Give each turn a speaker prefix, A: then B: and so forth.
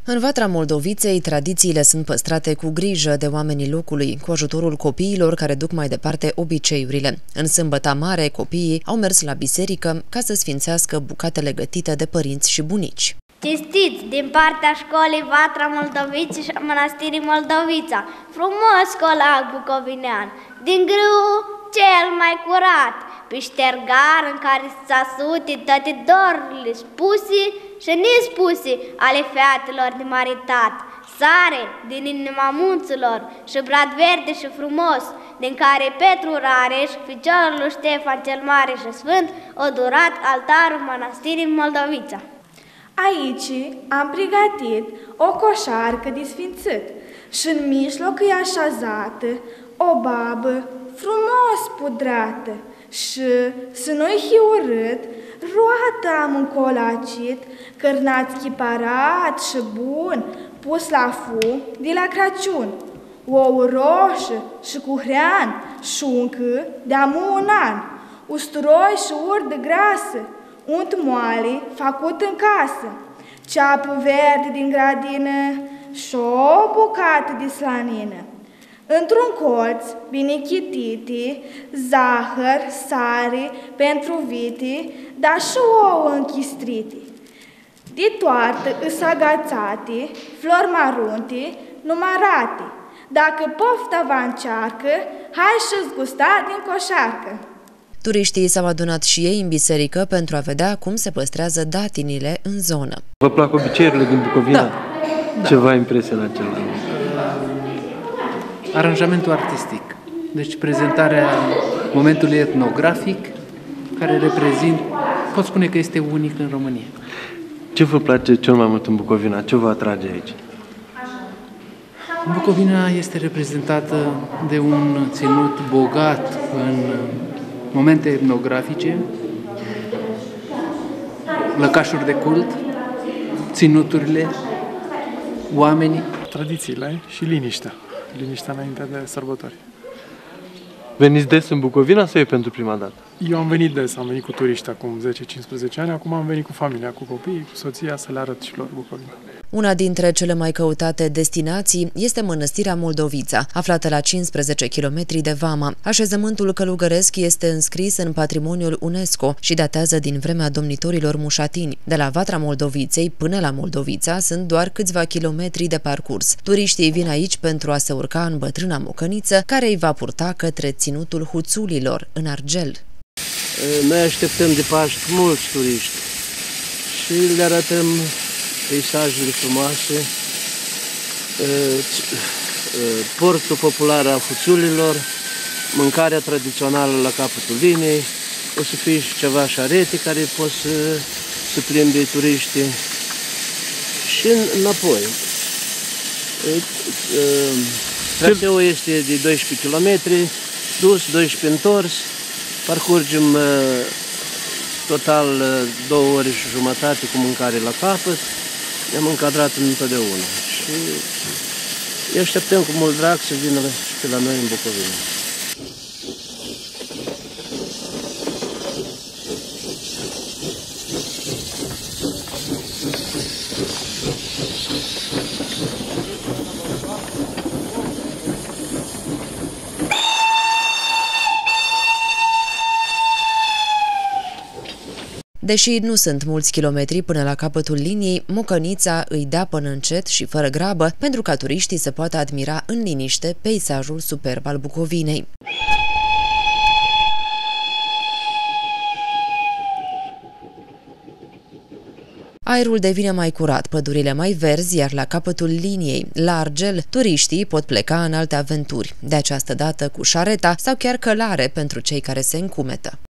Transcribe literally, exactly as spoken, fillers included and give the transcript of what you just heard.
A: În Vatra Moldoviței, tradițiile sunt păstrate cu grijă de oamenii locului, cu ajutorul copiilor care duc mai departe obiceiurile. În Sâmbăta Mare, copiii au mers la biserică ca să sfințească bucatele gătite de părinți și bunici.
B: Cinstiți din partea școlii Vatra Moldoviței și a Mănăstirii Moldovița, frumos colag bucovinean, din grâu cel mai curat, pe ștergar în care s-a sutit toate dorurile spuse și nespuse ale featelor de maritat, sare din inima munților și brad verde și frumos, din care Petru Rareș, ficiorul lui Ștefan cel Mare și Sfânt, o durat altarul Mănăstirii Moldovița.
C: Aici am pregătit o coșarcă de sfințit și în mijloc e așezată o babă frumos pudrată și, să nu-i urât, roată am încolacit, cârnați chiparat și bun, pus la fum de la Crăciun, ou roșie și cu hrean, șuncă de-amu un an, usturoi și urdă grasă, unt moale făcut în casă, ceapă verde din grădină și o bucată de slanină. Într-un colț, bine chitite, zahăr, sare pentru vite, dar și ouă închistrite. De toartă îs agațate, flori marunte, numărate. Dacă pofta vă încearcă, hai și-ți gusta din coșarcă.
A: Turiștii s-au adunat și ei în biserică pentru a vedea cum se păstrează datinile în zonă.
D: Vă plac obiceiurile din Bucovina?
E: Da.
D: Ce v-a impresionat cel mai mult?
E: Aranjamentul artistic, deci prezentarea momentului etnografic, care reprezintă, pot spune că este unic în România.
D: Ce vă place cel mai mult în Bucovina? Ce vă atrage aici?
E: Bucovina este reprezentată de un ținut bogat în momente etnografice, lăcașuri de cult, ținuturile, oamenii.
F: Tradițiile și liniștea. Liniștea înainte de sărbători.
D: Veniți des în Bucovina sau e pentru prima dată?
F: Eu am venit des, am venit cu turiști acum zece cincisprezece ani, acum am venit cu familia, cu copiii, cu soția, să le arăt și lor Bucovina.
A: Una dintre cele mai căutate destinații este Mănăstirea Moldovița, aflată la cincisprezece kilometri de Vama. Așezământul călugăresc este înscris în patrimoniul UNESCO și datează din vremea domnitorilor mușatini. De la Vatra Moldoviței până la Moldovița sunt doar câțiva kilometri de parcurs. Turiștii vin aici pentru a se urca în bătrâna mocăniță, care îi va purta către ținutul Huțulilor, în Argel.
G: Noi așteptăm de Paști mulți turiști și le arătăm peisajele frumoase, portul popular al Huțulilor, mâncarea tradițională la capătul liniei, o să fie și ceva șarete care pot să, să plimbe turiștii și înapoi. Traseul este de doisprezece kilometri, dus, doisprezece întors, parcurgem total două ore și jumătate cu mâncare la capăt. Ne-am încadrat întotdeauna și îi așteptăm cu mult drag să vină pe la noi în Bucovina.
A: Deși nu sunt mulți kilometri până la capătul liniei, mocănița îi dea până încet și fără grabă pentru ca turiștii să poată admira în liniște peisajul superb al Bucovinei. Aerul devine mai curat, pădurile mai verzi, iar la capătul liniei, la Argel, turiștii pot pleca în alte aventuri, de această dată cu șareta sau chiar călare pentru cei care se încumetă.